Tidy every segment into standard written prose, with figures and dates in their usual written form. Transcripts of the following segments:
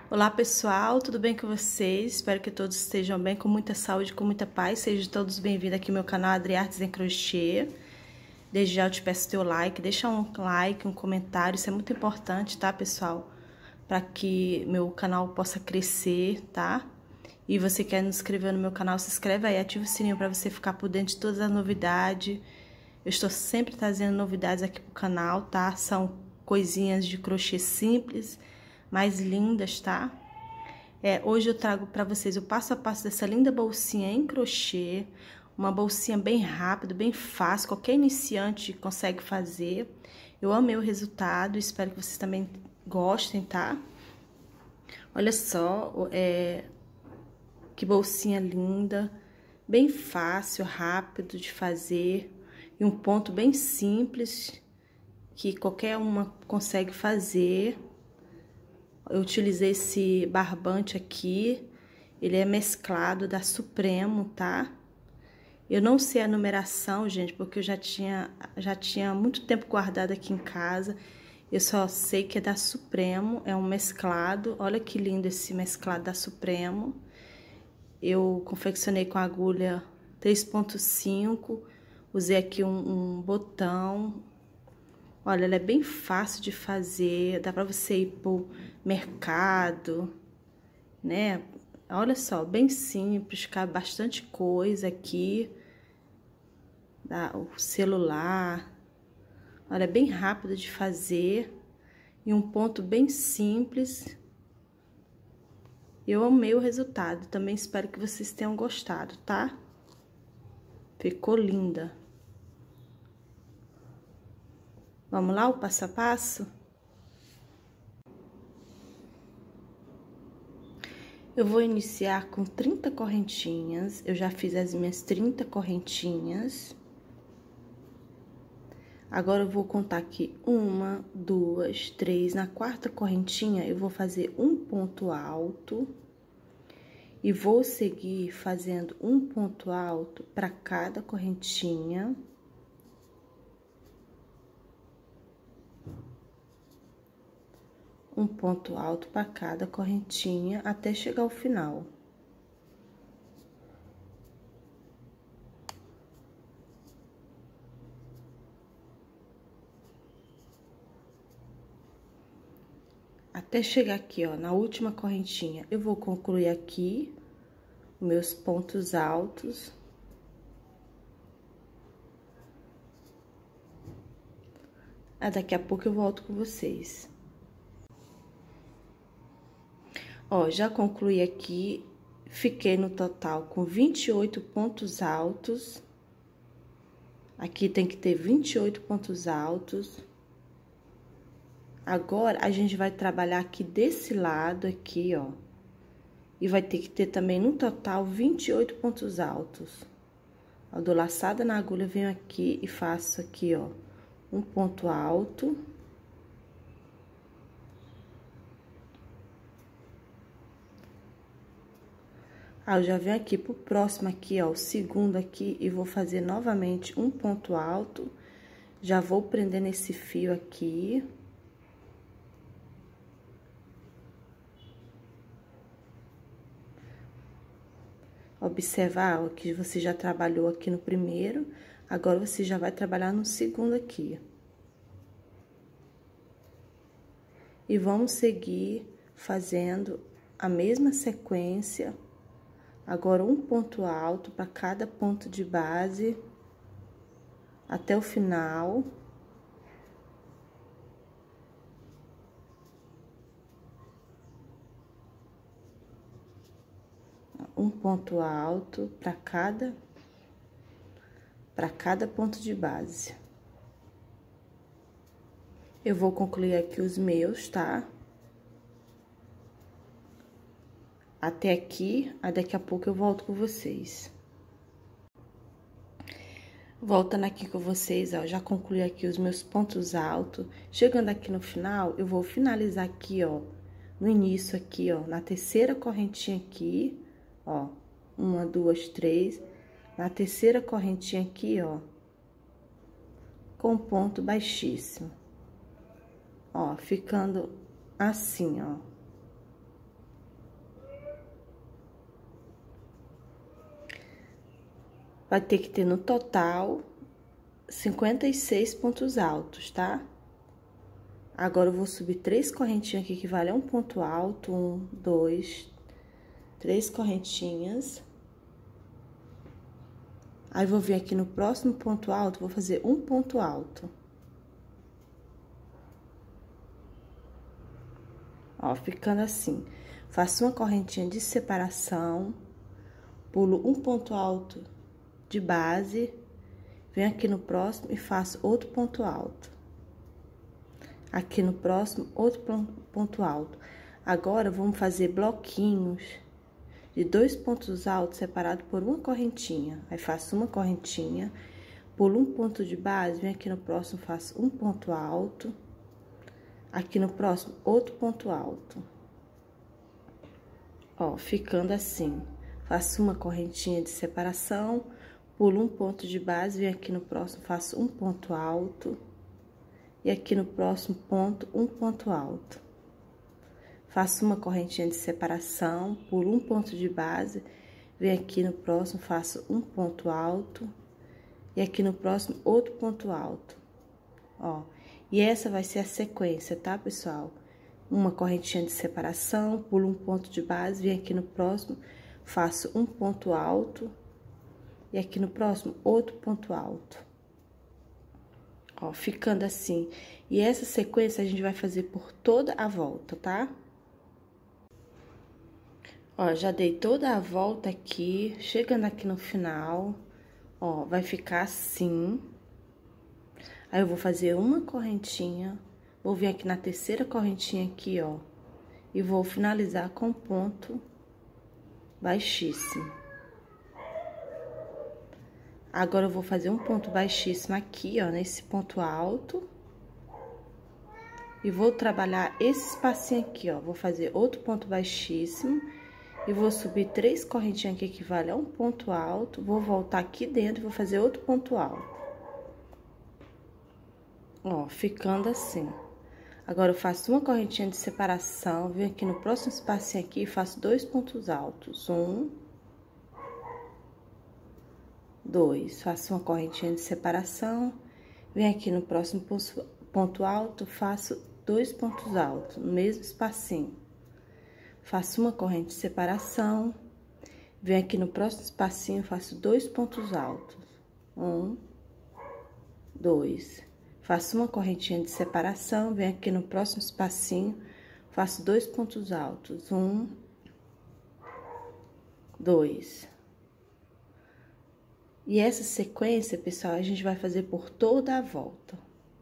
Olá pessoal, tudo bem com vocês? Espero que todos estejam bem, com muita saúde, com muita paz. Sejam todos bem-vindos aqui ao meu canal Adriartes em Crochê. Desde já eu te peço teu like, deixa um like, um comentário, isso é muito importante, tá pessoal? Para que meu canal possa crescer, tá? E você quer nos inscrever no meu canal, se inscreve aí, ativa o sininho para você ficar por dentro de todas as novidades. Eu estou sempre trazendo novidades aqui pro canal, tá? São coisinhas de crochê simples, mais lindas, tá? Hoje eu trago para vocês o passo a passo dessa linda bolsinha em crochê, uma bolsinha bem rápida, bem fácil, qualquer iniciante consegue fazer. Eu amei o resultado, espero que vocês também gostem, tá? Olha só, que bolsinha linda, bem fácil, rápido de fazer e um ponto bem simples que qualquer uma consegue fazer. Eu utilizei esse barbante aqui, ele é mesclado da Supremo, tá? Eu não sei a numeração, gente, porque eu já tinha muito tempo guardado aqui em casa. Eu só sei que é da Supremo, é um mesclado. Olha que lindo esse mesclado da Supremo. Eu confeccionei com agulha 3,5, usei aqui um botão. Olha, ela é bem fácil de fazer, dá pra você ir pro mercado, né? Olha só, bem simples, cabe bastante coisa aqui. O celular. Olha, é bem rápido de fazer e um ponto bem simples. Eu amei o resultado, também espero que vocês tenham gostado, tá? Ficou linda. Vamos lá, o passo a passo? Eu vou iniciar com 30 correntinhas, eu já fiz as minhas 30 correntinhas. Agora, eu vou contar aqui 1, 2, 3, na quarta correntinha, eu vou fazer um ponto alto. E vou seguir fazendo um ponto alto para cada correntinha. Um ponto alto para cada correntinha até chegar ao final. Até chegar aqui, ó, na última correntinha, eu vou concluir aqui meus pontos altos. Daqui a pouco eu volto com vocês. Ó, já concluí aqui, fiquei no total com 28 pontos altos. Aqui tem que ter 28 pontos altos. Agora, a gente vai trabalhar aqui desse lado aqui, ó. E vai ter que ter também, no total, 28 pontos altos. Eu dou laçada na agulha, venho aqui e faço aqui, ó, um ponto alto. Eu já venho aqui pro próximo aqui, ó, o segundo aqui, e vou fazer novamente um ponto alto. Já vou prender nesse fio aqui. Observar, ó, que você já trabalhou aqui no primeiro, agora você já vai trabalhar no segundo aqui. E vamos seguir fazendo a mesma sequência. Agora, um ponto alto para cada ponto de base até o final. Um ponto alto para cada ponto de base. Eu vou concluir aqui os meus, tá? Até aqui, daqui a pouco eu volto com vocês. Voltando aqui com vocês, ó, já concluí aqui os meus pontos altos. Chegando aqui no final, eu vou finalizar aqui, ó, no início aqui, ó, na terceira correntinha aqui, ó, 1, 2, 3, na terceira correntinha aqui, ó, com ponto baixíssimo. Ó, ficando assim, ó. vai ter que ter no total 56 pontos altos, tá? Agora, eu vou subir 3 correntinhas aqui, que vale a um ponto alto. 1, 2, 3 correntinhas. Aí, vou vir aqui no próximo ponto alto, vou fazer um ponto alto. Ó, ficando assim. Faço uma correntinha de separação, pulo um ponto alto de base, venho aqui no próximo e faço outro ponto alto. Aqui no próximo, outro ponto alto. Agora, vamos fazer bloquinhos de 2 pontos altos separados por uma correntinha. Aí, faço uma correntinha, pulo um ponto de base, venho aqui no próximo, faço um ponto alto. Aqui no próximo, outro ponto alto. Ó, ficando assim. Faço uma correntinha de separação, pulo um ponto de base, venho aqui no próximo, faço um ponto alto. E aqui no próximo ponto, um ponto alto. Faço uma correntinha de separação, pulo um ponto de base, venho aqui no próximo, faço um ponto alto. E aqui no próximo, outro ponto alto. Ó, e essa vai ser a sequência, tá, pessoal? Uma correntinha de separação, pulo um ponto de base, venho aqui no próximo, faço um ponto alto. E aqui no próximo, outro ponto alto. Ó, ficando assim. E essa sequência a gente vai fazer por toda a volta, tá? Ó, já dei toda a volta aqui, chegando aqui no final, ó, vai ficar assim. Aí, eu vou fazer uma correntinha, vou vir aqui na terceira correntinha aqui, ó, e vou finalizar com ponto baixíssimo. Agora, eu vou fazer um ponto baixíssimo aqui, ó, nesse ponto alto. E vou trabalhar esse espacinho aqui, ó. Vou fazer outro ponto baixíssimo. E vou subir 3 correntinhas que equivale a um ponto alto. Vou voltar aqui dentro e vou fazer outro ponto alto. Ó, ficando assim. Agora, eu faço uma correntinha de separação. Venho aqui no próximo espacinho aqui e faço 2 pontos altos. 1... 2, faço uma correntinha de separação, venho aqui no próximo ponto alto, faço 2 pontos altos, no mesmo espacinho. Faço uma corrente de separação, venho aqui no próximo espacinho, faço 2 pontos altos. 1, 2. Faço uma correntinha de separação, venho aqui no próximo espacinho, faço 2 pontos altos. 1, 2. E essa sequência, pessoal, a gente vai fazer por toda a volta.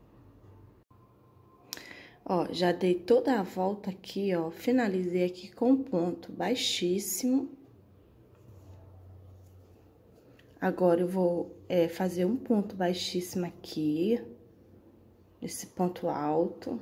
Ó, já dei toda a volta aqui, ó, finalizei aqui com um ponto baixíssimo. Agora, eu vou fazer um ponto baixíssimo aqui, esse ponto alto.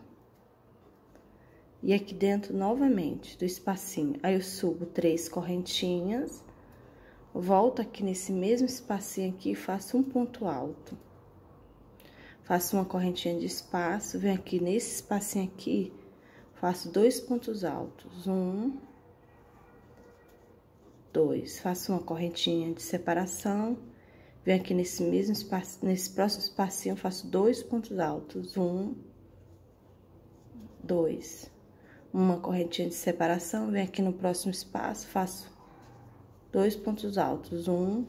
E aqui dentro, novamente, do espacinho. Aí, eu subo 3 correntinhas. Volto aqui nesse mesmo espacinho aqui e faço um ponto alto. Faço uma correntinha de espaço, venho aqui nesse espacinho aqui, faço 2 pontos altos. 1, 2. Faço uma correntinha de separação, venho aqui nesse mesmo espaço, nesse próximo espacinho, faço 2 pontos altos. 1, 2. Uma correntinha de separação, venho aqui no próximo espaço, faço 2 pontos altos, 1,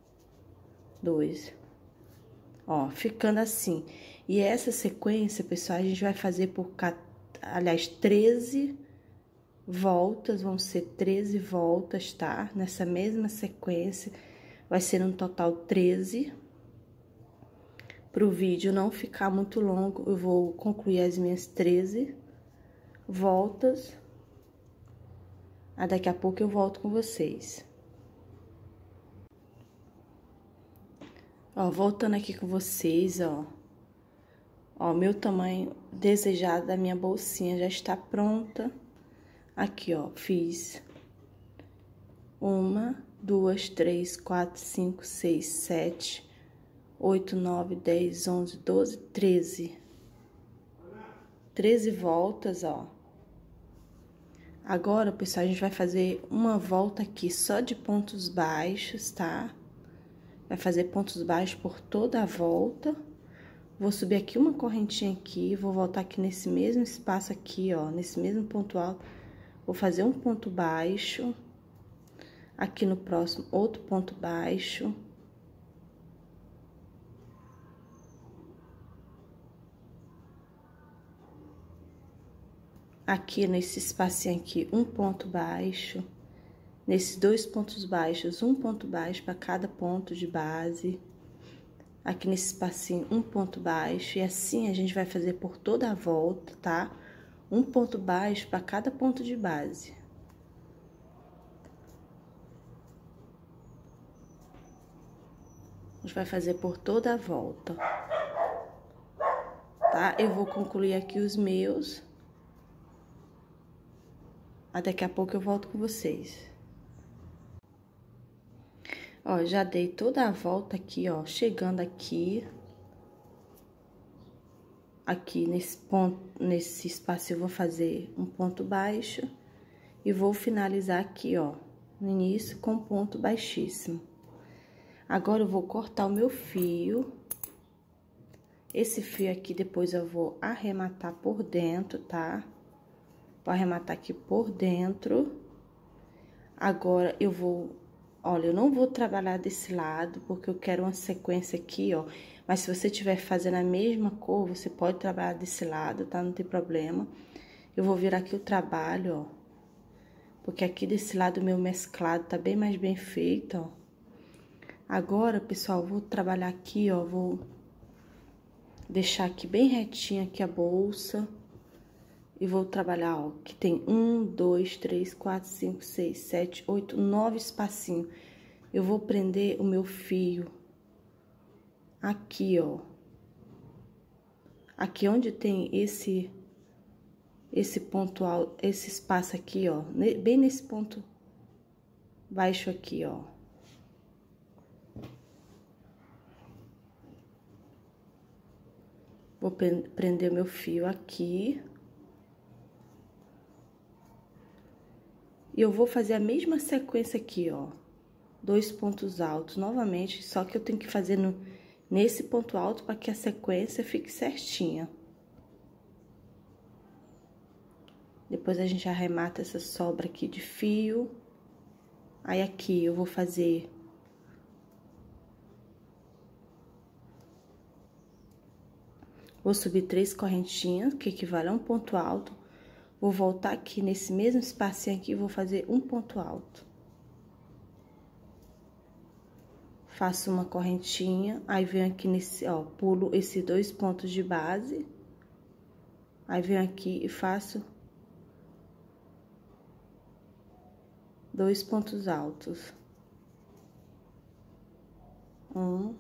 2. Ó, ficando assim. E essa sequência, pessoal, a gente vai fazer por, aliás, 13 voltas, vão ser 13 voltas, tá? Nessa mesma sequência, vai ser um total 13. Pro vídeo não ficar muito longo, eu vou concluir as minhas 13 voltas. Daqui a pouco eu volto com vocês. Ó, voltando aqui com vocês, ó. Ó, meu tamanho desejado da minha bolsinha já está pronta. Aqui, ó, fiz 1, 2, 3, 4, 5, 6, 7, 8, 9, 10, 11, 12, 13. 13 voltas, ó. Agora, pessoal, a gente vai fazer uma volta aqui só de pontos baixos, tá? Vai fazer pontos baixos por toda a volta. Vou subir aqui uma correntinha aqui, vou voltar aqui nesse mesmo espaço aqui, ó, nesse mesmo ponto alto. Vou fazer um ponto baixo. Aqui no próximo, outro ponto baixo. Aqui nesse espacinho aqui, um ponto baixo. Nesses dois pontos baixos, um ponto baixo para cada ponto de base. Aqui nesse espacinho, um ponto baixo. E assim a gente vai fazer por toda a volta, tá? Um ponto baixo para cada ponto de base. A gente vai fazer por toda a volta. Tá? Eu vou concluir aqui os meus. Daqui a pouco eu volto com vocês. Ó, já dei toda a volta aqui, ó, chegando aqui. Aqui nesse ponto, nesse espaço eu vou fazer um ponto baixo. E vou finalizar aqui, ó, no início com ponto baixíssimo. Agora eu vou cortar o meu fio. Esse fio aqui depois eu vou arrematar por dentro, tá? Vou arrematar aqui por dentro. Agora, eu vou... Olha, eu não vou trabalhar desse lado, porque eu quero uma sequência aqui, ó. Mas se você estiver fazendo a mesma cor, você pode trabalhar desse lado, tá? Não tem problema. Eu vou virar aqui o trabalho, ó. Porque aqui desse lado o meu mesclado tá bem mais bem feito, ó. Agora, pessoal, eu vou trabalhar aqui, ó. Vou deixar aqui bem retinha aqui a bolsa. E vou trabalhar, ó, que tem 1, 2, 3, 4, 5, 6, 7, 8, 9 espacinhos. Eu vou prender o meu fio aqui, ó. Aqui onde tem esse ponto alto, esse espaço aqui, ó. Bem nesse ponto baixo aqui, ó. Vou prender o meu fio aqui. E eu vou fazer a mesma sequência aqui, ó. 2 pontos altos novamente, só que eu tenho que fazer nesse ponto alto para que a sequência fique certinha. Depois a gente arremata essa sobra aqui de fio. Aí aqui eu vou fazer... Vou subir 3 correntinhas, que equivale a um ponto alto. Vou voltar aqui nesse mesmo espacinho aqui e vou fazer um ponto alto. Faço uma correntinha, aí venho aqui nesse, ó, pulo esses 2 pontos de base. Aí venho aqui e faço 2 pontos altos. 1,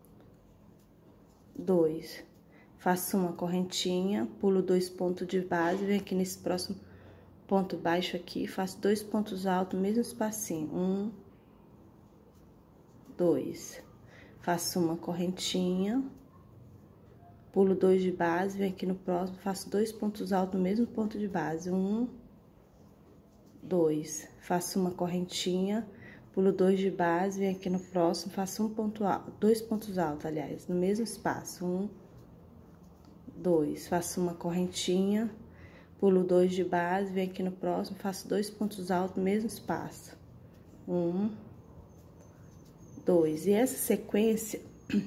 2. Faço uma correntinha, pulo 2 pontos de base, venho aqui nesse próximo ponto baixo aqui, faço 2 pontos altos, mesmo espacinho. 1, 2. Faço uma correntinha, pulo 2 de base, venho aqui no próximo, faço 2 pontos altos no mesmo ponto de base. 1, 2. Faço uma correntinha, pulo 2 de base, venho aqui no próximo, faço um ponto alto, 2 pontos altos, aliás, no mesmo espaço. 1, 2, faço uma correntinha, pulo 2 de base, venho aqui no próximo, faço 2 pontos altos no mesmo espaço. 1, 2. E essa sequência,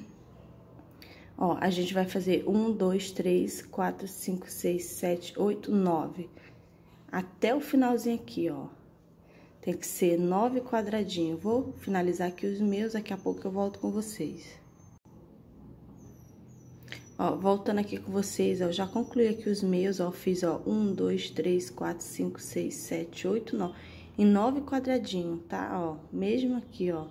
ó, a gente vai fazer 1, 2, 3, 4, 5, 6, 7, 8, 9. Até o finalzinho aqui, ó. Tem que ser 9 quadradinhos. Vou finalizar aqui os meus, daqui a pouco eu volto com vocês. Ó, voltando aqui com vocês, ó, já concluí aqui os meus, ó, fiz, ó, 1, 2, 3, 4, 5, 6, 7, 8, 9, em 9 quadradinhos, tá? Ó, mesmo aqui, ó.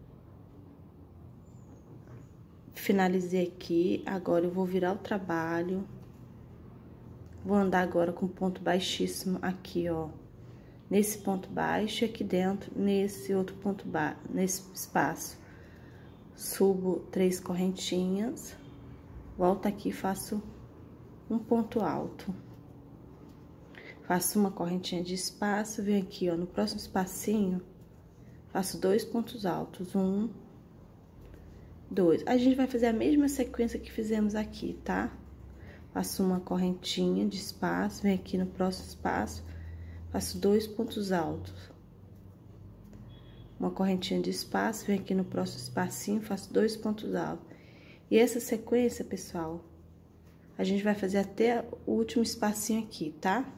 Finalizei aqui, agora eu vou virar o trabalho. Vou andar agora com ponto baixíssimo aqui, ó. Nesse ponto baixo e aqui dentro, nesse outro ponto baixo, nesse espaço. Subo 3 correntinhas. Volto aqui e faço um ponto alto. Faço uma correntinha de espaço, venho aqui, ó, no próximo espacinho, faço 2 pontos altos. 1, 2. A gente vai fazer a mesma sequência que fizemos aqui, tá? Faço uma correntinha de espaço, venho aqui no próximo espaço, faço 2 pontos altos. Uma correntinha de espaço, venho aqui no próximo espacinho, faço 2 pontos altos. E essa sequência, pessoal, a gente vai fazer até o último espacinho aqui, tá?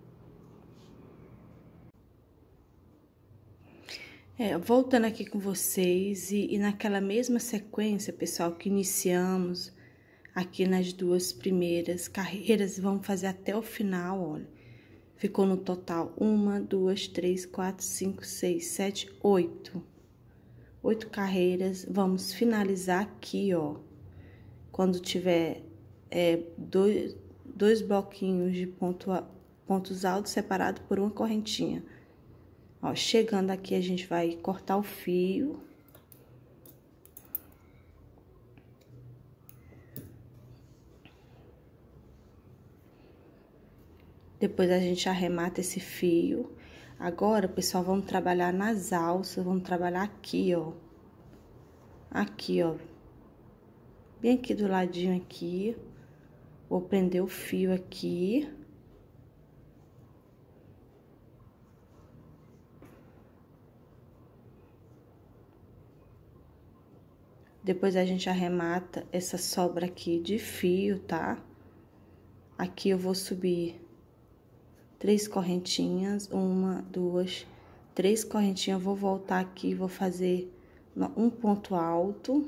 Voltando aqui com vocês, e naquela mesma sequência, pessoal, que iniciamos aqui nas 2 primeiras carreiras, vamos fazer até o final, olha. Ficou no total 1, 2, 3, 4, 5, 6, 7, 8. 8 carreiras, vamos finalizar aqui, ó. Quando tiver dois bloquinhos de pontos altos separados por uma correntinha. Ó, chegando aqui, a gente vai cortar o fio. Depois a gente arremata esse fio. Agora, pessoal, vamos trabalhar nas alças, vamos trabalhar aqui, ó. Aqui, ó. Bem aqui do ladinho aqui. Vou prender o fio aqui. Depois a gente arremata essa sobra aqui de fio, tá? Aqui eu vou subir 3 correntinhas, 1, 2, 3 correntinhas, vou voltar aqui, vou fazer um ponto alto.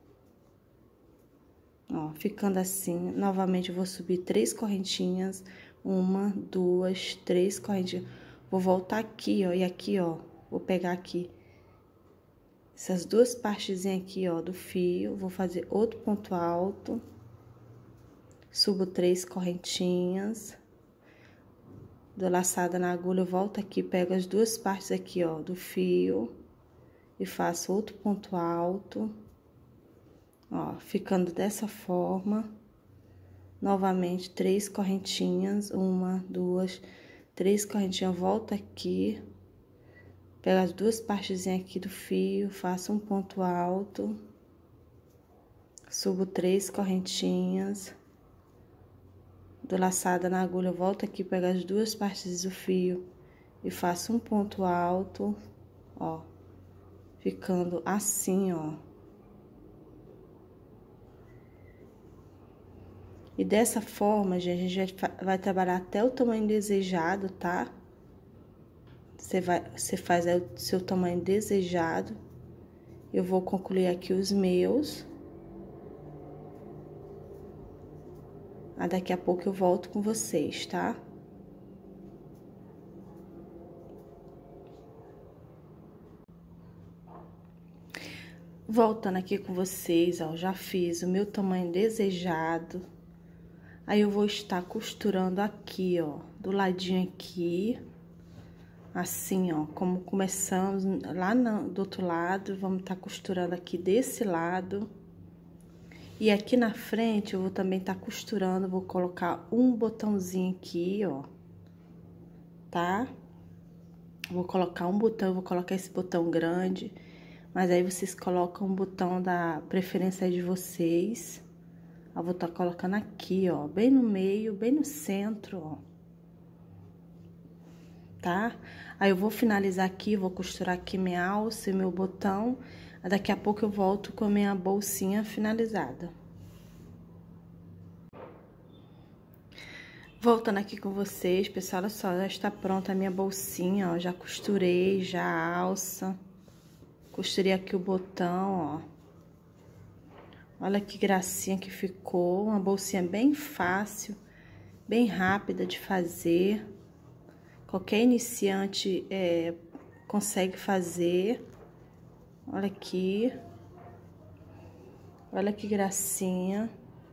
Ó, ficando assim, novamente eu vou subir 3 correntinhas, 1, 2, 3 correntinhas. Vou voltar aqui, ó, e aqui, ó, vou pegar aqui essas 2 partezinhas aqui, ó, do fio, vou fazer outro ponto alto, subo 3 correntinhas, dou laçada na agulha, eu volto aqui, pego as 2 partes aqui, ó, do fio e faço outro ponto alto, ó, ficando dessa forma. Novamente, 3 correntinhas, 1, 2, 3 correntinhas, volto aqui. Pego as 2 partezinhas aqui do fio, faço um ponto alto, subo 3 correntinhas, dou laçada na agulha, volto aqui, pego as 2 partes do fio e faço um ponto alto, ó, ficando assim, ó. E dessa forma, gente, a gente vai trabalhar até o tamanho desejado, tá? Você faz aí o seu tamanho desejado. Eu vou concluir aqui os meus. Daqui a pouco eu volto com vocês, tá? Voltando aqui com vocês, ó, já fiz o meu tamanho desejado. Aí eu vou estar costurando aqui, ó, do ladinho aqui. Assim, ó, como começamos lá do outro lado, vamos estar costurando aqui desse lado. E aqui na frente eu vou também estar costurando, vou colocar um botãozinho aqui, ó, tá? Vou colocar um botão, vou colocar esse botão grande, mas aí vocês colocam um botão da preferência de vocês. Eu vou estar colocando aqui, ó, bem no meio, bem no centro, ó. Tá? Aí eu vou finalizar aqui, vou costurar aqui minha alça e meu botão. Daqui a pouco eu volto com a minha bolsinha finalizada. Voltando aqui com vocês, pessoal, olha só, já está pronta a minha bolsinha, ó. Já costurei, já a alça. Costurei aqui o botão, ó. Olha que gracinha que ficou. Uma bolsinha bem fácil, bem rápida de fazer. Qualquer iniciante consegue fazer. Olha aqui. Olha que gracinha.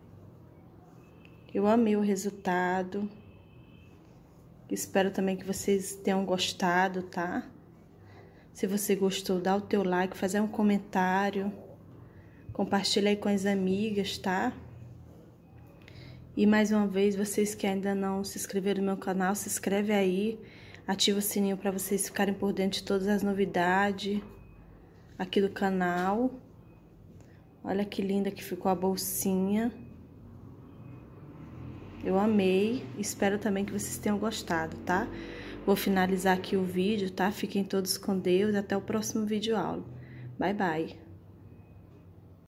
Eu amei o resultado. Espero também que vocês tenham gostado, tá? Se você gostou, dá o teu like, fazer um comentário. Compartilha aí com as amigas, tá? E mais uma vez, vocês que ainda não se inscreveram no meu canal, se inscreve aí, ativa o sininho para vocês ficarem por dentro de todas as novidades aqui do canal. Olha que linda que ficou a bolsinha. Eu amei, espero também que vocês tenham gostado, tá? Vou finalizar aqui o vídeo, tá? Fiquem todos com Deus, até o próximo vídeo aula. Bye, bye!